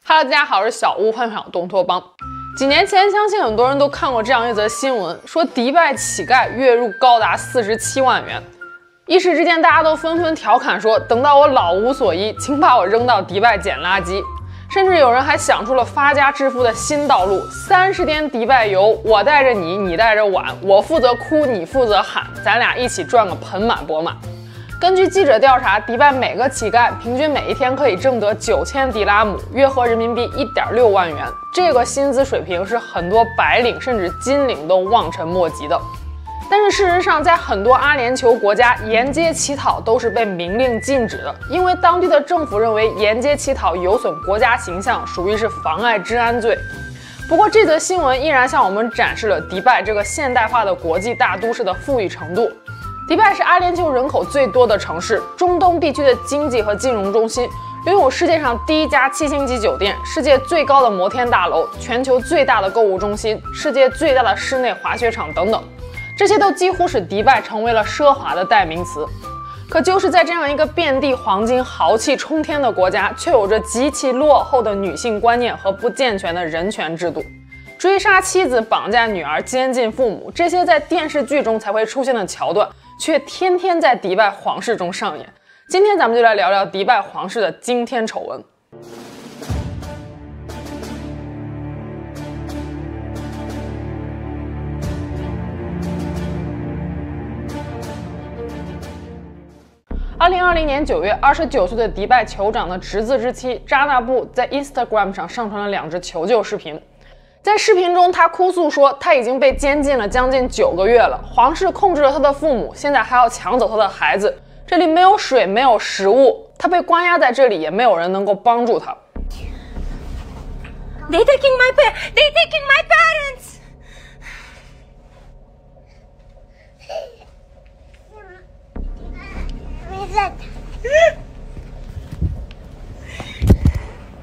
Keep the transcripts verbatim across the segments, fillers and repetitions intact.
Hello， 大家好，我是小屋幻想东托邦。几年前，相信很多人都看过这样一则新闻，说迪拜乞丐月入高达四十七万元。一时之间，大家都纷纷调侃说，等到我老无所依，请把我扔到迪拜捡垃圾。甚至有人还想出了发家致富的新道路：三十天迪拜游，我带着你，你带着碗，我负责哭，你负责喊，咱俩一起赚个盆满钵满。根据记者调查，迪拜每个乞丐平均每一天可以挣得九千迪拉姆，约合人民币一点六万元。这个薪资水平是很多白领甚至金领都望尘莫及的。但是事实上，在很多阿联酋国家，沿街乞讨都是被明令禁止的，因为当地的政府认为沿街乞讨有损国家形象，属于是妨碍治安罪。不过，这则新闻依然向我们展示了迪拜这个现代化的国际大都市的富裕程度。迪拜是阿联酋人口最多的城市，中东地区的经济和金融中心，拥有世界上第一家七星级酒店、世界最高的摩天大楼、全球最大的购物中心、世界最大的室内滑雪场等等，这些都几乎使迪拜成为了奢华的代名词。可就是在这样一个遍地黄金、豪气冲天的国家，却有着极其落后的女性观念和不健全的人权制度。追杀妻子、绑架女儿、监禁父母，这些在电视剧中才会出现的桥段，却天天在迪拜皇室中上演。今天咱们就来聊聊迪拜皇室的惊天丑闻。二零二零年九月，二十九岁的迪拜酋长的侄子之妻扎纳布在 Instagram 上上传了两支求救视频。在视频中，他哭诉说他已经被监禁了将近九个月了，皇室控制了他的父母，现在还要抢走他的孩子。这里没有水，没有食物，他被关押在这里，也没有人能够帮助他。 They taking my pa- They taking my parents. Where's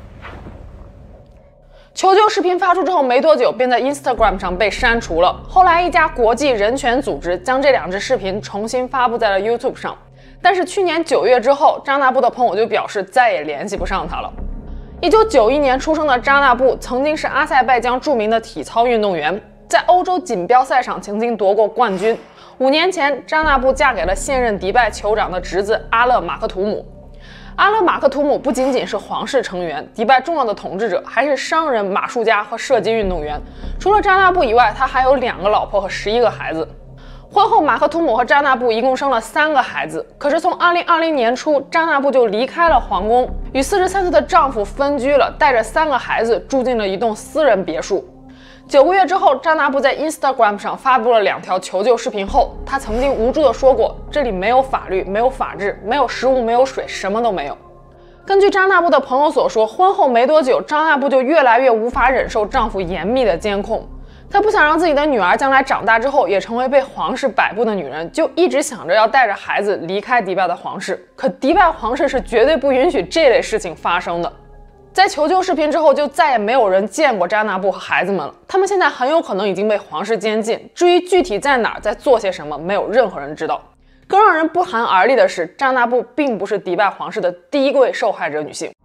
求救视频发出之后没多久，便在 Instagram 上被删除了。后来，一家国际人权组织将这两支视频重新发布在了 YouTube 上。但是去年九月之后，扎纳布的朋友就表示再也联系不上他了。一九九一年出生的扎纳布曾经是阿塞拜疆著名的体操运动员，在欧洲锦标赛上曾经夺过冠军。五年前，扎纳布嫁给了现任迪拜酋长的侄子阿勒马克图姆。阿勒马克图姆不仅仅是皇室成员，迪拜重要的统治者，还是商人、马术家和射击运动员。除了扎纳布以外，他还有两个老婆和十一个孩子。婚后，马克图姆和扎纳布一共生了三个孩子。可是从二零二零年初，扎纳布就离开了皇宫，与四十三岁的丈夫分居了，带着三个孩子住进了一栋私人别墅。九个月之后，扎纳布在 Instagram 上发布了两条求救视频后，他曾经无助地说过：“这里没有法律，没有法治，没有食物，没有水，什么都没有。”根据扎纳布的朋友所说，婚后没多久，扎纳布就越来越无法忍受丈夫严密的监控。她不想让自己的女儿将来长大之后也成为被皇室摆布的女人，就一直想着要带着孩子离开迪拜的皇室。可迪拜皇室是绝对不允许这类事情发生的。在求救视频之后，就再也没有人见过扎纳布和孩子们了。他们现在很有可能已经被皇室监禁，至于具体在哪儿，在做些什么，没有任何人知道。更让人不寒而栗的是，扎纳布并不是迪拜皇室的第一位受害者女性。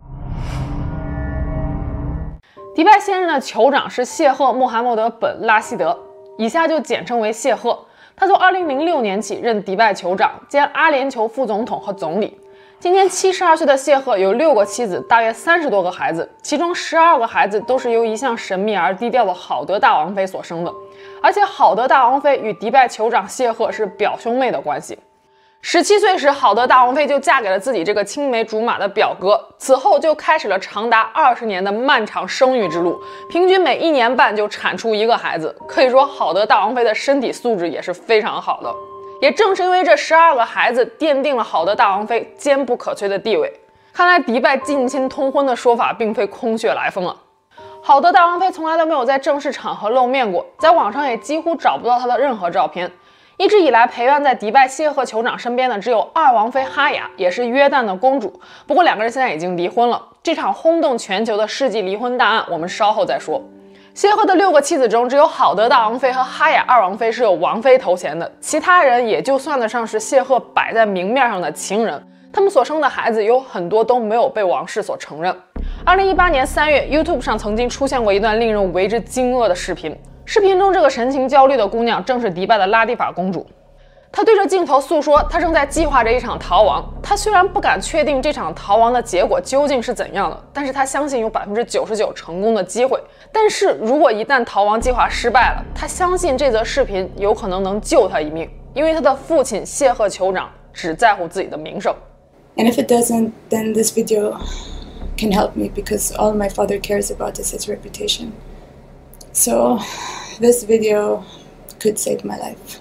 迪拜现任的酋长是谢赫穆罕默德本拉希德，以下就简称为谢赫。他从二零零六年起任迪拜酋长，兼阿联酋副总统和总理。今年七十二岁的谢赫有六个妻子，大约三十多个孩子，其中十二个孩子都是由一向神秘而低调的好德大王妃所生的，而且好德大王妃与迪拜酋长谢赫是表兄妹的关系。十七岁时，好德大王妃就嫁给了自己这个青梅竹马的表哥，此后就开始了长达二十年的漫长生育之路，平均每一年半就产出一个孩子。可以说，好德大王妃的身体素质也是非常好的。也正是因为这十二个孩子，奠定了好德大王妃坚不可摧的地位。看来迪拜近亲通婚的说法并非空穴来风啊。好德大王妃从来都没有在正式场合露面过，在网上也几乎找不到她的任何照片。一直以来陪伴在迪拜谢赫酋长身边的只有二王妃哈雅，也是约旦的公主。不过两个人现在已经离婚了。这场轰动全球的世纪离婚大案，我们稍后再说。谢赫的六个妻子中，只有好德大王妃和哈雅二王妃是有王妃头衔的，其他人也就算得上是谢赫摆在明面上的情人。他们所生的孩子有很多都没有被王室所承认。 二零一八年三月 ，YouTube 上曾经出现过一段令人为之惊愕的视频。视频中，这个神情焦虑的姑娘正是迪拜的拉蒂法公主。她对着镜头诉说，她正在计划着一场逃亡。她虽然不敢确定这场逃亡的结果究竟是怎样的，但是她相信有百分之九十九成功的机会。但是如果一旦逃亡计划失败了，她相信这则视频有可能能救她一命，因为她的父亲谢赫酋长只在乎自己的名声。 And if it doesn't, then this video can help me because all my father cares about is his reputation. So this video could save my life.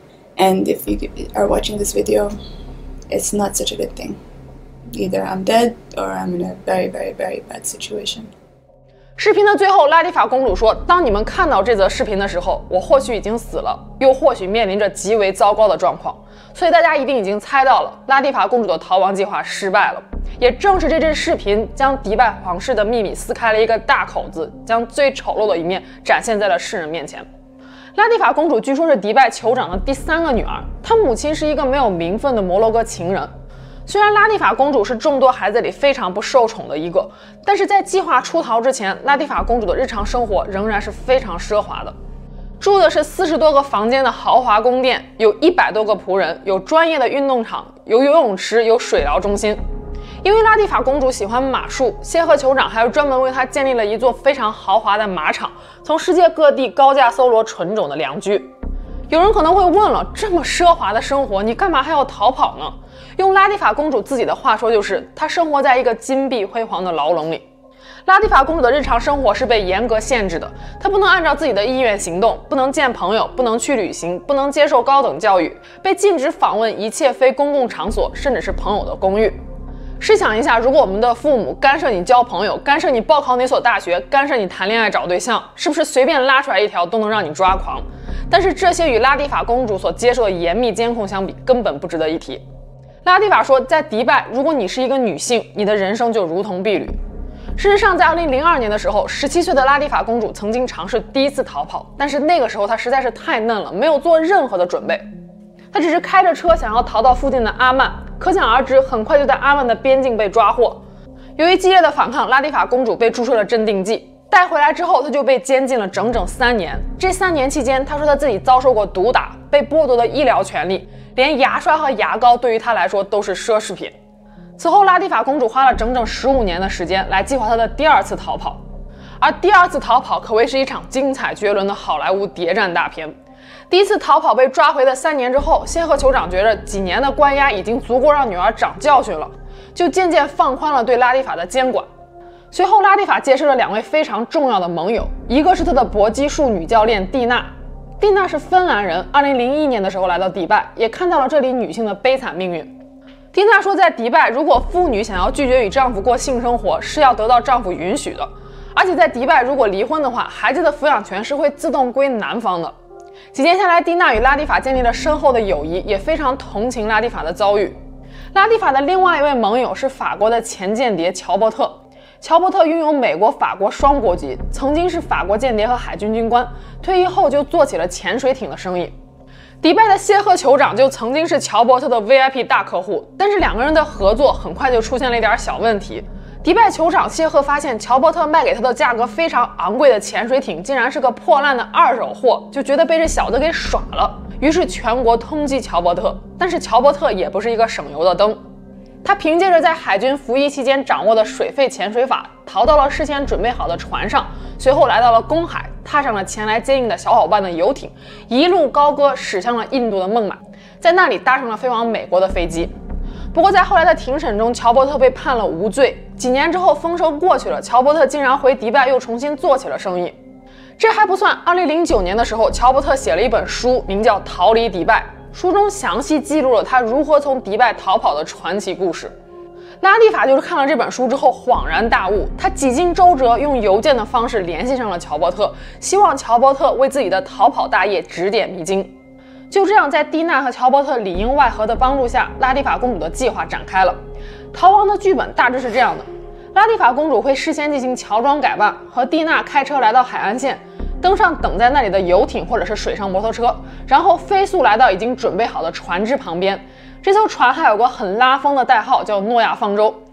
And if you are watching this video, it's not such a good thing. Either I'm dead or I'm in a very, very, very bad situation. 视频的最后，拉蒂法公主说：“当你们看到这则视频的时候，我或许已经死了，又或许面临着极为糟糕的状况。所以大家一定已经猜到了，拉蒂法公主的逃亡计划失败了。也正是这支视频，将迪拜皇室的秘密撕开了一个大口子，将最丑陋的一面展现在了世人面前。”拉蒂法公主据说是迪拜酋长的第三个女儿，她母亲是一个没有名分的摩洛哥情人。虽然拉蒂法公主是众多孩子里非常不受宠的一个，但是在计划出逃之前，拉蒂法公主的日常生活仍然是非常奢华的，住的是四十多个房间的豪华宫殿，有一百多个仆人，有专业的运动场，有游泳池，有水疗中心。因为拉蒂法公主喜欢马术，谢赫酋长还专门为她建立了一座非常豪华的马场，从世界各地高价搜罗纯种的良驹。有人可能会问了，这么奢华的生活，你干嘛还要逃跑呢？用拉蒂法公主自己的话说，就是她生活在一个金碧辉煌的牢笼里。拉蒂法公主的日常生活是被严格限制的，她不能按照自己的意愿行动，不能见朋友，不能去旅行，不能接受高等教育，被禁止访问一切非公共场所，甚至是朋友的公寓。试想一下，如果我们的父母干涉你交朋友，干涉你报考哪所大学，干涉你谈恋爱找对象，是不是随便拉出来一条都能让你抓狂？但是这些与拉蒂法公主所接受的严密监控相比，根本不值得一提。拉蒂法说，在迪拜，如果你是一个女性，你的人生就如同婢女。事实上，在二零零二年的时候，十七岁的拉蒂法公主曾经尝试第一次逃跑，但是那个时候她实在是太嫩了，没有做任何的准备。她只是开着车想要逃到附近的阿曼，可想而知，很快就在阿曼的边境被抓获。由于激烈的反抗，拉蒂法公主被注射了镇定剂，带回来之后，她就被监禁了整整三年。这三年期间，她说她自己遭受过毒打，被剥夺了医疗权利，连牙刷和牙膏对于她来说都是奢侈品。此后，拉蒂法公主花了整整十五年的时间来计划她的第二次逃跑，而第二次逃跑可谓是一场精彩绝伦的好莱坞谍战大片。第一次逃跑被抓回的三年之后，谢赫酋长觉得几年的关押已经足够让女儿长教训了，就渐渐放宽了对拉蒂法的监管。随后，拉蒂法结识了两位非常重要的盟友，一个是他的搏击术女教练蒂娜。蒂娜是芬兰人，二零零一年的时候来到迪拜，也看到了这里女性的悲惨命运。蒂娜说，在迪拜，如果妇女想要拒绝与丈夫过性生活，是要得到丈夫允许的，而且在迪拜，如果离婚的话，孩子的抚养权是会自动归男方的。几年下来，蒂娜与拉蒂法建立了深厚的友谊，也非常同情拉蒂法的遭遇。拉蒂法的另外一位盟友是法国的前间谍乔伯特。乔伯特拥有美国、法国双国籍，曾经是法国间谍和海军军官，退役后就做起了潜水艇的生意。迪拜的谢赫酋长就曾经是乔伯特的 V I P 大客户，但是两个人的合作很快就出现了一点小问题。迪拜酋长谢赫发现乔伯特卖给他的价格非常昂贵的潜水艇竟然是个破烂的二手货，就觉得被这小子给耍了，于是全国通缉乔伯特。但是乔伯特也不是一个省油的灯，他凭借着在海军服役期间掌握的水肺潜水法，逃到了事先准备好的船上，随后来到了公海，踏上了前来接应的小伙伴的游艇，一路高歌驶向了印度的孟买，在那里搭上了飞往美国的飞机。不过在后来的庭审中，乔伯特被判了无罪。几年之后，风声过去了，乔伯特竟然回迪拜又重新做起了生意。这还不算，二零零九年的时候，乔伯特写了一本书，名叫《逃离迪拜》，书中详细记录了他如何从迪拜逃跑的传奇故事。拉蒂法就是看了这本书之后恍然大悟，他几经周折，用邮件的方式联系上了乔伯特，希望乔伯特为自己的逃跑大业指点迷津。就这样，在蒂娜和乔伯特里应外合的帮助下，拉蒂法公主的计划展开了。逃亡的剧本大致是这样的：拉蒂法公主会事先进行乔装改扮，和蒂娜开车来到海岸线，登上等在那里的游艇或者是水上摩托车，然后飞速来到已经准备好的船只旁边。这艘船还有个很拉风的代号，叫诺亚方舟。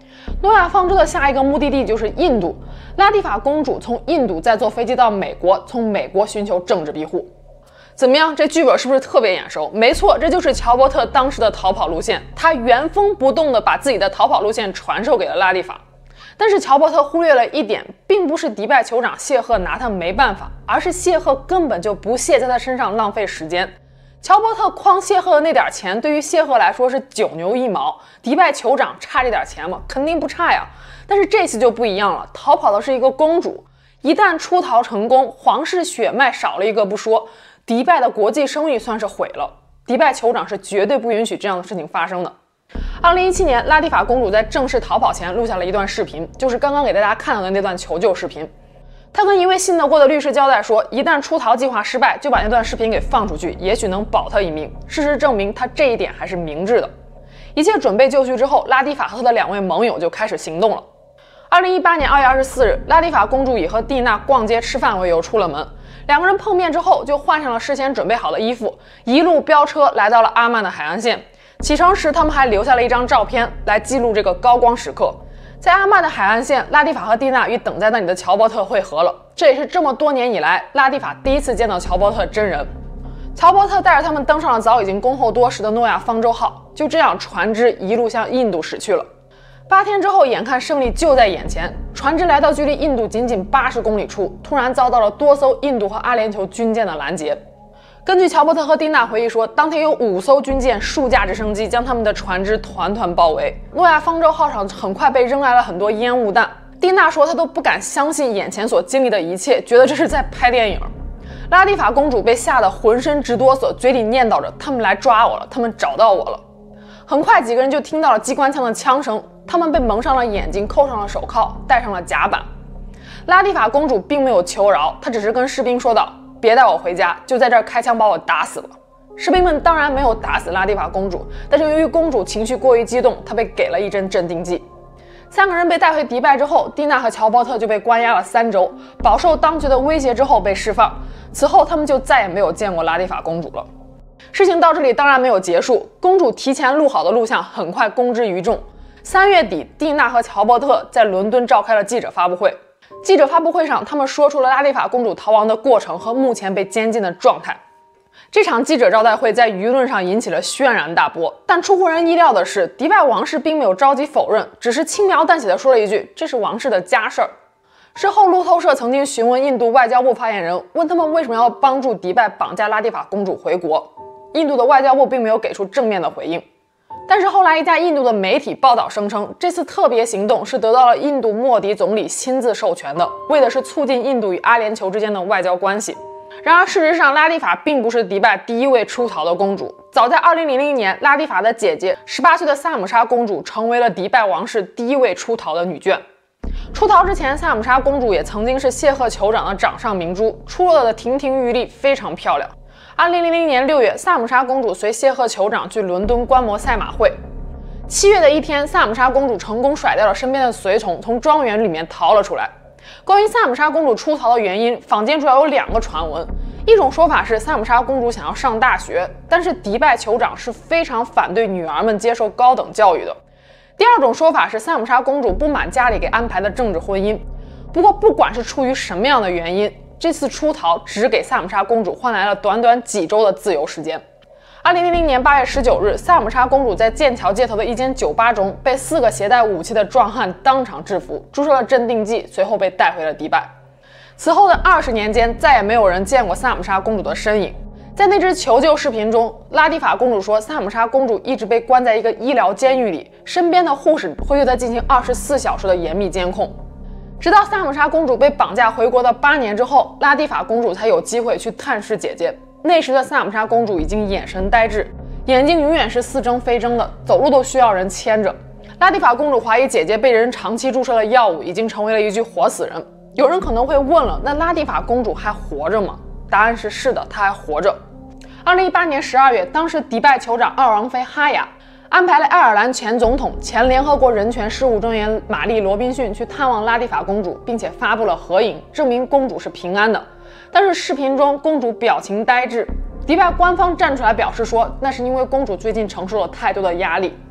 诺亚方舟的下一个目的地就是印度，拉蒂法公主从印度再坐飞机到美国，从美国寻求政治庇护。怎么样，这剧本是不是特别眼熟？没错，这就是乔伯特当时的逃跑路线，他原封不动地把自己的逃跑路线传授给了拉蒂法。但是乔伯特忽略了一点，并不是迪拜酋长谢赫拿他没办法，而是谢赫根本就不屑在他身上浪费时间。乔伯特诓谢赫的那点钱，对于谢赫来说是九牛一毛。迪拜酋长差这点钱吗？肯定不差呀。但是这次就不一样了，逃跑的是一个公主，一旦出逃成功，皇室血脉少了一个不说，迪拜的国际声誉算是毁了。迪拜酋长是绝对不允许这样的事情发生的。二零一七年，拉蒂法公主在正式逃跑前录下了一段视频，就是刚刚给大家看到的那段求救视频。她跟一位信得过的律师交代说，一旦出逃计划失败，就把那段视频给放出去，也许能保她一命。事实证明，她这一点还是明智的。一切准备就绪之后，拉蒂法和她的两位盟友就开始行动了。二零一八年二月二十四日，拉蒂法公主以和蒂娜逛街吃饭为由出了门。两个人碰面之后，就换上了事先准备好的衣服，一路飙车来到了阿曼的海岸线。启程时，他们还留下了一张照片来记录这个高光时刻。在阿曼的海岸线，拉蒂法和蒂娜与等在那里的乔伯特会合了。这也是这么多年以来，拉蒂法第一次见到乔伯特真人。乔伯特带着他们登上了早已经恭候多时的诺亚方舟号，就这样船只一路向印度驶去了。八天之后，眼看胜利就在眼前，船只来到距离印度仅仅八十公里处，突然遭到了多艘印度和阿联酋军舰的拦截。根据乔伯特和蒂娜回忆说，当天有五艘军舰、数架直升机将他们的船只团团包围。诺亚方舟号上很快被扔来了很多烟雾弹。蒂娜说她都不敢相信眼前所经历的一切，觉得这是在拍电影。拉蒂法公主被吓得浑身直哆嗦，嘴里念叨着：“他们来抓我了，他们找到我了。”很快几个人就听到了机关枪的枪声，他们被蒙上了眼睛，扣上了手铐，戴上了甲板。拉蒂法公主并没有求饶，她只是跟士兵说道：“别带我回家，就在这儿开枪把我打死了。”士兵们当然没有打死拉蒂法公主，但是由于公主情绪过于激动，她被给了一针镇定剂。三个人被带回迪拜之后，蒂娜和乔伯特就被关押了三周，饱受当局的威胁之后被释放。此后他们就再也没有见过拉蒂法公主了。事情到这里当然没有结束，公主提前录好的录像很快公之于众。三月底，蒂娜和乔伯特在伦敦召开了记者发布会。记者发布会上，他们说出了拉蒂法公主逃亡的过程和目前被监禁的状态。这场记者招待会在舆论上引起了轩然大波，但出乎人意料的是，迪拜王室并没有着急否认，只是轻描淡写的说了一句：“这是王室的家事儿。”事后，路透社曾经询问印度外交部发言人，问他们为什么要帮助迪拜绑架拉蒂法公主回国。印度的外交部并没有给出正面的回应。但是后来一家印度的媒体报道声称，这次特别行动是得到了印度莫迪总理亲自授权的，为的是促进印度与阿联酋之间的外交关系。然而事实上，拉蒂法并不是迪拜第一位出逃的公主。早在二零零零年，拉蒂法的姐姐十八岁的萨姆莎公主成为了迪拜王室第一位出逃的女眷。出逃之前，萨姆莎公主也曾经是谢赫酋长的掌上明珠，出落的亭亭玉立，非常漂亮。二零零零年六月，萨姆莎公主随谢赫酋长去伦敦观摩赛马会。七月的一天，萨姆莎公主成功甩掉了身边的随从，从庄园里面逃了出来。关于萨姆莎公主出逃的原因，坊间主要有两个传闻。一种说法是萨姆莎公主想要上大学，但是迪拜酋长是非常反对女儿们接受高等教育的。第二种说法是萨姆莎公主不满家里给安排的政治婚姻。不过不管是出于什么样的原因，这次出逃只给萨姆莎公主换来了短短几周的自由时间。二零零零年八月十九日，萨姆莎公主在剑桥街头的一间酒吧中被四个携带武器的壮汉当场制服，注射了镇定剂，随后被带回了迪拜。此后的二十年间，再也没有人见过萨姆莎公主的身影。在那支求救视频中，拉蒂法公主说，萨姆莎公主一直被关在一个医疗监狱里，身边的护士会对她进行二十四小时的严密监控。直到萨姆莎公主被绑架回国的八年之后，拉蒂法公主才有机会去探视姐姐。那时的萨姆莎公主已经眼神呆滞，眼睛永远是似睁非睁的，走路都需要人牵着。拉蒂法公主怀疑姐姐被人长期注射了药物，已经成为了一具活死人。有人可能会问了，那拉蒂法公主还活着吗？答案是是的，她还活着。二零一八年十二月，当时迪拜酋长二王妃哈雅安排了爱尔兰前总统、前联合国人权事务专员玛丽·罗宾逊去探望拉蒂法公主，并且发布了合影，证明公主是平安的。但是视频中公主表情呆滞，迪拜官方站出来表示说，那是因为公主最近承受了太多的压力。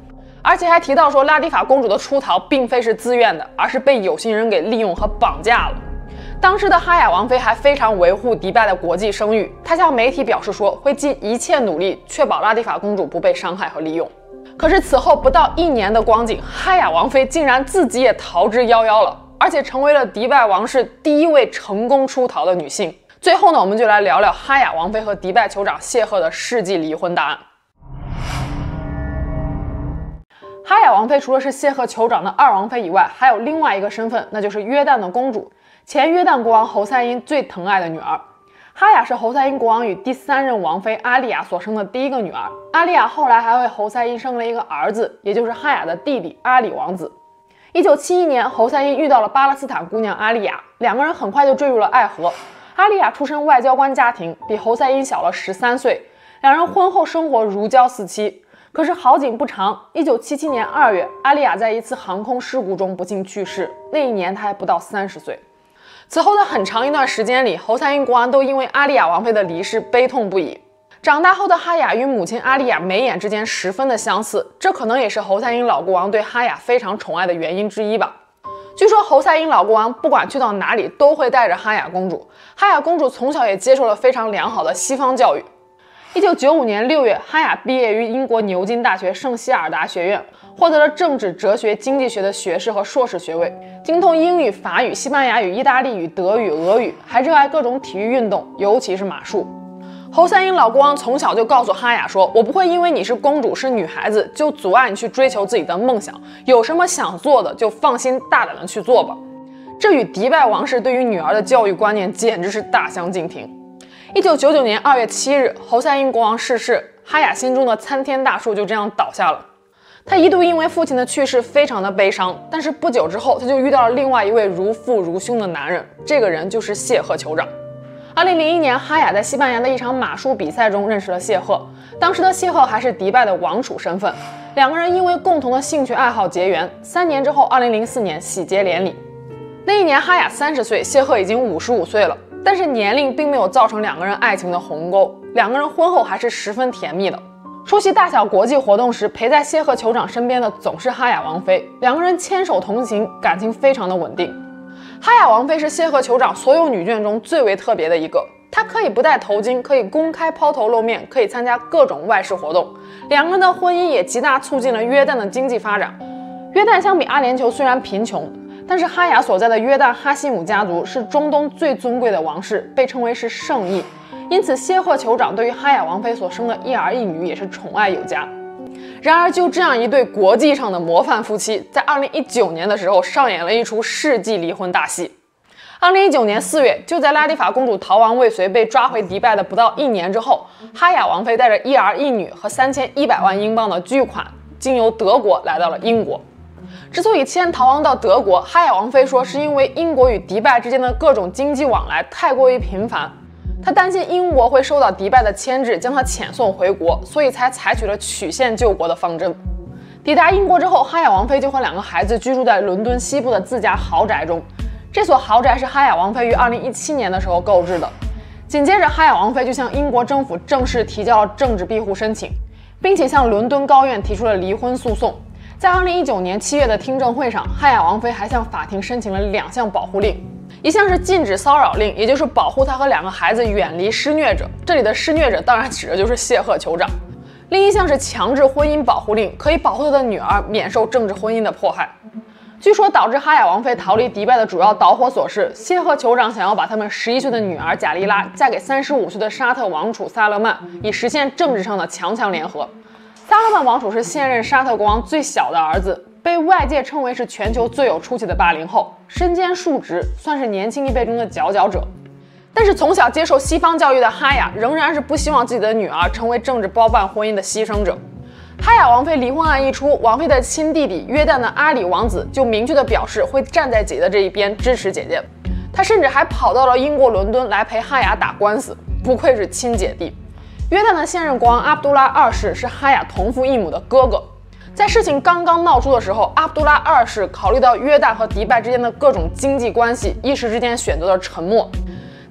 而且还提到说拉蒂法公主的出逃并非是自愿的，而是被有心人给利用和绑架了。当时的哈雅王妃还非常维护迪拜的国际声誉，她向媒体表示说会尽一切努力确保拉蒂法公主不被伤害和利用。可是此后不到一年的光景，哈雅王妃竟然自己也逃之夭夭了，而且成为了迪拜王室第一位成功出逃的女性。最后呢，我们就来聊聊哈雅王妃和迪拜酋长谢赫的世纪离婚大案。哈雅王妃除了是谢赫酋长的二王妃以外，还有另外一个身份，那就是约旦的公主，前约旦国王侯赛因最疼爱的女儿。哈雅是侯赛因国王与第三任王妃阿丽亚所生的第一个女儿。阿丽亚后来还为侯赛因生了一个儿子，也就是哈雅的弟弟阿里王子。一九七一年，侯赛因遇到了巴勒斯坦姑娘阿丽亚，两个人很快就坠入了爱河。阿丽亚出身外交官家庭，比侯赛因小了十三岁，两人婚后生活如胶似漆。可是好景不长，一九七七年二月，阿丽亚在一次航空事故中不幸去世，那一年她还不到三十岁。此后的很长一段时间里，侯赛因国王都因为阿丽亚王妃的离世悲痛不已。长大后的哈雅与母亲阿丽亚眉眼之间十分的相似，这可能也是侯赛因老国王对哈雅非常宠爱的原因之一吧。据说侯赛因老国王不管去到哪里都会带着哈雅公主，哈雅公主从小也接受了非常良好的西方教育。一九九五年六月，哈雅毕业于英国牛津大学圣希尔达学院，获得了政治、哲学、经济学的学士和硕士学位，精通英语、法语、西班牙语、意大利语、德语、俄语，还热爱各种体育运动，尤其是马术。侯赛因老国王从小就告诉哈雅说，我不会因为你是公主是女孩子就阻碍你去追求自己的梦想，有什么想做的就放心大胆的去做吧。这与迪拜王室对于女儿的教育观念简直是大相径庭。一九九九年二月七日，侯赛因国王逝世，哈雅心中的参天大树就这样倒下了。他一度因为父亲的去世非常的悲伤，但是不久之后他就遇到了另外一位如父如兄的男人，这个人就是谢赫酋长。二零零一年，哈雅在西班牙的一场马术比赛中认识了谢赫，当时的谢赫还是迪拜的王储身份，两个人因为共同的兴趣爱好结缘，三年之后，二零零四年喜结连理。那一年哈雅三十岁，谢赫已经五十五岁了，但是年龄并没有造成两个人爱情的鸿沟，两个人婚后还是十分甜蜜的。出席大小国际活动时，陪在谢赫酋长身边的总是哈雅王妃，两个人牵手同行，感情非常的稳定。哈雅王妃是谢赫酋长所有女眷中最为特别的一个，她可以不戴头巾，可以公开抛头露面，可以参加各种外事活动。两个人的婚姻也极大促进了约旦的经济发展。约旦相比阿联酋虽然贫穷，但是哈雅所在的约旦哈希姆家族是中东最尊贵的王室，被称为是圣裔，因此谢赫酋长对于哈雅王妃所生的一儿一女也是宠爱有加。然而就这样一对国际上的模范夫妻，在二零一九年的时候上演了一出世纪离婚大戏。二零一九年四月，就在拉蒂法公主逃亡未遂被抓回迪拜的不到一年之后，哈雅王妃带着一儿一女和三千一百万英镑的巨款，经由德国来到了英国。之所以先逃亡到德国，哈雅王妃说是因为英国与迪拜之间的各种经济往来太过于频繁，她担心英国会受到迪拜的牵制，将她遣送回国，所以才采取了曲线救国的方针。抵达英国之后，哈雅王妃就和两个孩子居住在伦敦西部的自家豪宅中。这所豪宅是哈雅王妃于二零一七年的时候购置的。紧接着，哈雅王妃就向英国政府正式提交了政治庇护申请，并且向伦敦高院提出了离婚诉讼。在二零一九年七月的听证会上，哈雅王妃还向法庭申请了两项保护令，一项是禁止骚扰令，也就是保护她和两个孩子远离施虐者，这里的施虐者当然指的就是谢赫酋长；另一项是强制婚姻保护令，可以保护她的女儿免受政治婚姻的迫害。据说导致哈雅王妃逃离迪拜的主要导火索是谢赫酋长想要把他们十一岁的女儿贾丽拉嫁给三十五岁的沙特王储萨勒曼，以实现政治上的强强联合。萨勒曼王储是现任沙特国王最小的儿子，被外界称为是全球最有出息的八零后，身兼数职，算是年轻一辈中的佼佼者。但是从小接受西方教育的哈雅仍然是不希望自己的女儿成为政治包办婚姻的牺牲者。哈雅王妃离婚案一出，王妃的亲弟弟约旦的阿里王子就明确地表示会站在姐姐的这一边，支持姐姐。他甚至还跑到了英国伦敦来陪哈雅打官司，不愧是亲姐弟。约旦的现任国王阿卜杜拉二世是哈雅同父异母的哥哥。在事情刚刚闹出的时候，阿卜杜拉二世考虑到约旦和迪拜之间的各种经济关系，一时之间选择了沉默。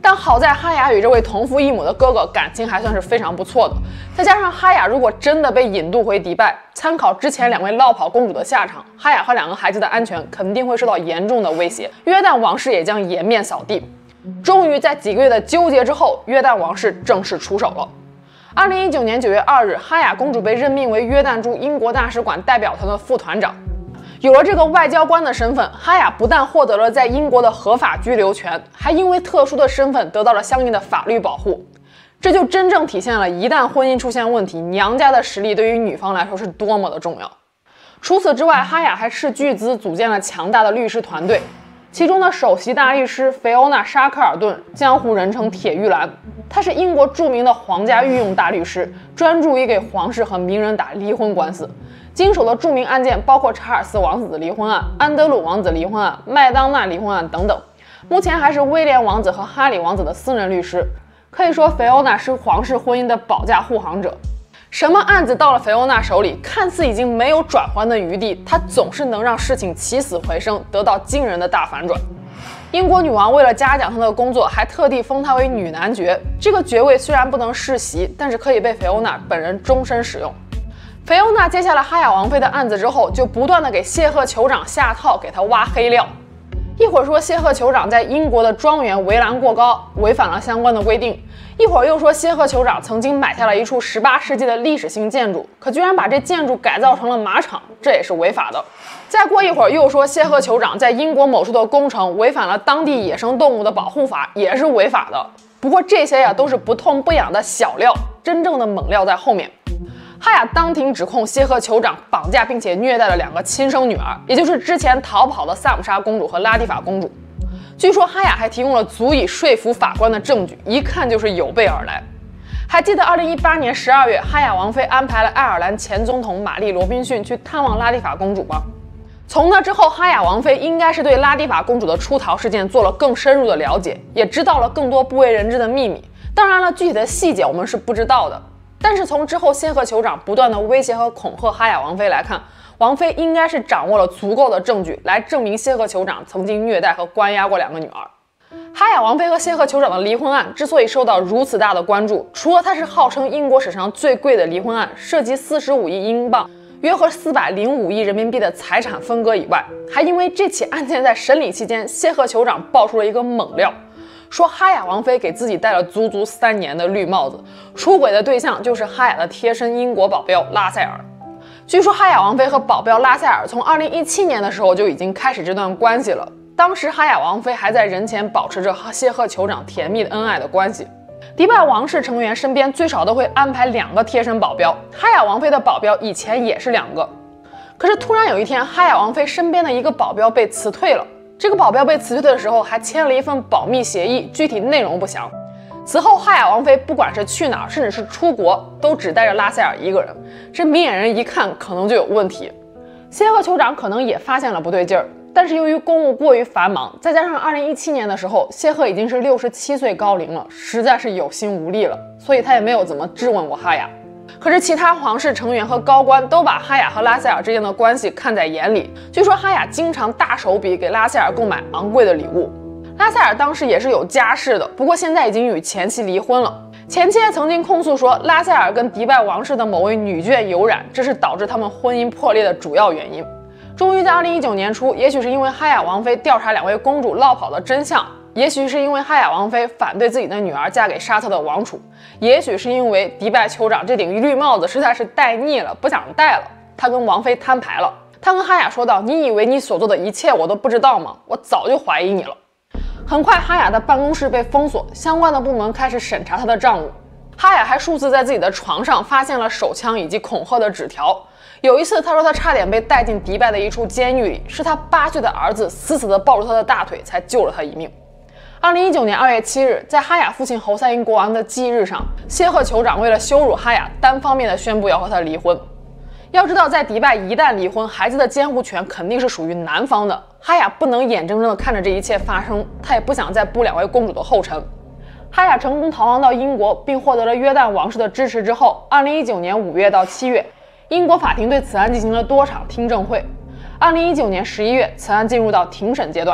但好在哈雅与这位同父异母的哥哥感情还算是非常不错的，再加上哈雅如果真的被引渡回迪拜，参考之前两位落跑公主的下场，哈雅和两个孩子的安全肯定会受到严重的威胁，约旦王室也将颜面扫地。终于在几个月的纠结之后，约旦王室正式出手了。二零一九年九月二日，哈雅公主被任命为约旦驻英国大使馆代表团的副团长。有了这个外交官的身份，哈雅不但获得了在英国的合法居留权，还因为特殊的身份得到了相应的法律保护。这就真正体现了一旦婚姻出现问题，娘家的实力对于女方来说是多么的重要。除此之外，哈雅还斥巨资组建了强大的律师团队，其中的首席大律师菲欧娜·沙克尔顿，江湖人称铁玉兰，她是英国著名的皇家御用大律师，专注于给皇室和名人打离婚官司。经手的著名案件包括查尔斯王子的离婚案、安德鲁王子离婚案、麦当娜离婚案等等。目前还是威廉王子和哈里王子的私人律师，可以说菲欧娜是皇室婚姻的保驾护航者。什么案子到了菲欧娜手里，看似已经没有转圜的余地，她总是能让事情起死回生，得到惊人的大反转。英国女王为了嘉奖她的工作，还特地封她为女男爵。这个爵位虽然不能世袭，但是可以被菲欧娜本人终身使用。菲欧娜接下了哈雅王妃的案子之后，就不断的给谢赫酋长下套，给他挖黑料。一会儿说谢赫酋长在英国的庄园围栏过高，违反了相关的规定；一会儿又说谢赫酋长曾经买下了一处十八世纪的历史性建筑，可居然把这建筑改造成了马场，这也是违法的。再过一会儿又说谢赫酋长在英国某处的工程违反了当地野生动物的保护法，也是违法的。不过这些呀都是不痛不痒的小料，真正的猛料在后面。哈雅当庭指控谢赫酋长绑架并且虐待了两个亲生女儿，也就是之前逃跑的萨姆莎公主和拉蒂法公主。据说哈雅还提供了足以说服法官的证据，一看就是有备而来。还记得二零一八年十二月，哈雅王妃安排了爱尔兰前总统玛丽·罗宾逊去探望拉蒂法公主吗？从那之后，哈雅王妃应该是对拉蒂法公主的出逃事件做了更深入的了解，也知道了更多不为人知的秘密。当然了，具体的细节我们是不知道的。但是从之后谢赫酋长不断的威胁和恐吓哈雅王妃来看，王妃应该是掌握了足够的证据来证明谢赫酋长曾经虐待和关押过两个女儿。哈雅王妃和谢赫酋长的离婚案之所以受到如此大的关注，除了它是号称英国史上最贵的离婚案，涉及四十五亿英镑，约合四百零五亿人民币的财产分割以外，还因为这起案件在审理期间，谢赫酋长爆出了一个猛料。说哈雅王妃给自己戴了足足三年的绿帽子，出轨的对象就是哈雅的贴身英国保镖拉塞尔。据说哈雅王妃和保镖拉塞尔从二零一七年的时候就已经开始这段关系了，当时哈雅王妃还在人前保持着和谢赫酋长甜蜜的恩爱的关系。迪拜王室成员身边最少都会安排两个贴身保镖，哈雅王妃的保镖以前也是两个。可是突然有一天，哈雅王妃身边的一个保镖被辞退了。这个保镖被辞退的时候还签了一份保密协议，具体内容不详。此后哈雅王妃不管是去哪儿，甚至是出国，都只带着拉塞尔一个人，这明眼人一看可能就有问题。谢赫酋长可能也发现了不对劲儿，但是由于公务过于繁忙，再加上二零一七年的时候谢赫已经是六十七岁高龄了，实在是有心无力了，所以他也没有怎么质问过哈雅。可是其他皇室成员和高官都把哈雅和拉塞尔之间的关系看在眼里，据说哈雅经常大手笔给拉塞尔购买昂贵的礼物。拉塞尔当时也是有家室的，不过现在已经与前妻离婚了。前妻曾经控诉说拉塞尔跟迪拜王室的某位女眷有染，这是导致他们婚姻破裂的主要原因。终于在二零一九年初，也许是因为哈雅王妃调查两位公主落跑的真相，也许是因为哈雅王妃反对自己的女儿嫁给沙特的王储，也许是因为迪拜酋长这顶绿帽子实在是戴腻了，不想戴了，他跟王妃摊牌了。他跟哈雅说道：“你以为你所做的一切我都不知道吗？我早就怀疑你了。”很快，哈雅的办公室被封锁，相关的部门开始审查他的账务。哈雅还数次在自己的床上发现了手枪以及恐吓的纸条。有一次，他说他差点被带进迪拜的一处监狱里，是他八岁的儿子死死地抱住他的大腿，才救了他一命。二零一九年二月七日，在哈雅父亲侯赛因国王的忌日上，谢赫酋长为了羞辱哈雅，单方面的宣布要和他离婚。要知道，在迪拜一旦离婚，孩子的监护权肯定是属于男方的。哈雅不能眼睁睁地看着这一切发生，他也不想再步两位公主的后尘。哈雅成功逃亡到英国，并获得了约旦王室的支持之后，二零一九年五月到七月，英国法庭对此案进行了多场听证会。二零一九年十一月，此案进入到庭审阶段。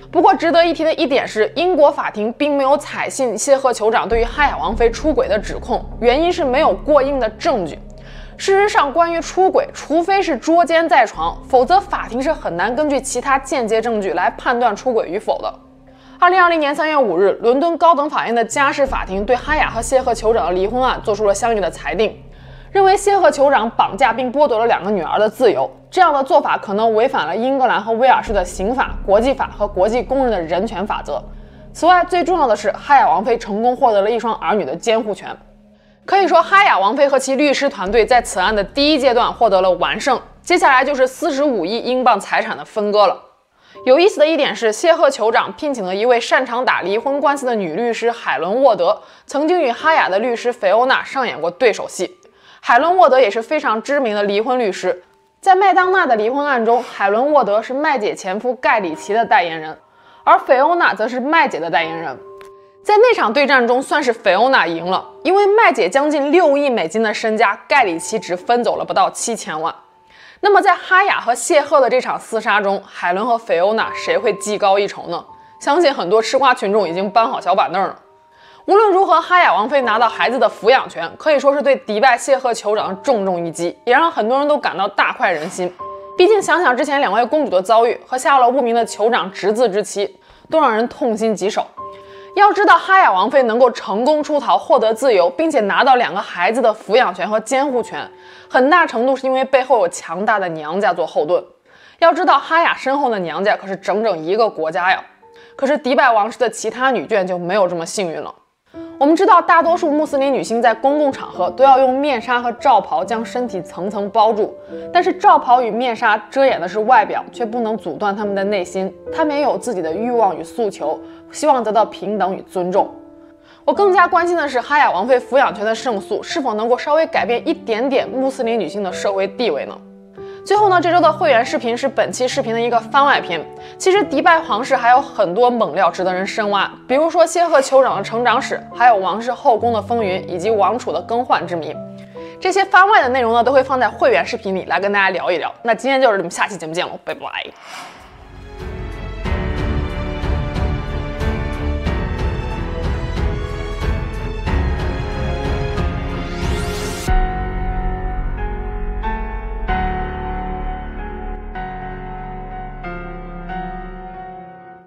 不过值得一提的一点是，英国法庭并没有采信谢赫酋长对于哈雅王妃出轨的指控，原因是没有过硬的证据。事实上，关于出轨，除非是捉奸在床，否则法庭是很难根据其他间接证据来判断出轨与否的。二零二零年三月五日，伦敦高等法院的家事法庭对哈雅和谢赫酋长的离婚案做出了相应的裁定，认为谢赫酋长绑架并剥夺了两个女儿的自由，这样的做法可能违反了英格兰和威尔士的刑法、国际法和国际公认的人权法则。此外，最重要的是，哈雅王妃成功获得了一双儿女的监护权。可以说，哈雅王妃和其律师团队在此案的第一阶段获得了完胜，接下来就是四十五亿英镑财产的分割了。有意思的一点是，谢赫酋长聘请了一位擅长打离婚官司的女律师海伦沃德，曾经与哈雅的律师菲欧娜上演过对手戏。海伦沃德也是非常知名的离婚律师，在麦当娜的离婚案中，海伦沃德是麦姐前夫盖里奇的代言人，而菲欧娜则是麦姐的代言人。在那场对战中，算是菲欧娜赢了，因为麦姐将近六亿美金的身家，盖里奇只分走了不到七千万。那么在哈雅和谢赫的这场厮杀中，海伦和菲欧娜谁会技高一筹呢？相信很多吃瓜群众已经搬好小板凳了。无论如何，哈雅王妃拿到孩子的抚养权，可以说是对迪拜谢赫酋长的重重一击，也让很多人都感到大快人心。毕竟想想之前两位公主的遭遇和下落不明的酋长侄子之妻，都让人痛心疾首。要知道，哈雅王妃能够成功出逃，获得自由，并且拿到两个孩子的抚养权和监护权，很大程度是因为背后有强大的娘家做后盾。要知道，哈雅身后的娘家可是整整一个国家呀。可是迪拜王室的其他女眷就没有这么幸运了。我们知道，大多数穆斯林女性在公共场合都要用面纱和罩袍将身体层层包住，但是罩袍与面纱遮掩的是外表，却不能阻断她们的内心。她们也有自己的欲望与诉求，希望得到平等与尊重。我更加关心的是，哈雅王妃抚养权的胜诉是否能够稍微改变一点点穆斯林女性的社会地位呢？最后呢，这周的会员视频是本期视频的一个番外篇。其实迪拜皇室还有很多猛料值得人深挖，比如说谢赫酋长的成长史，还有王室后宫的风云，以及王储的更换之谜。这些番外的内容呢，都会放在会员视频里来跟大家聊一聊。那今天就是这么，下期节目见喽，拜拜。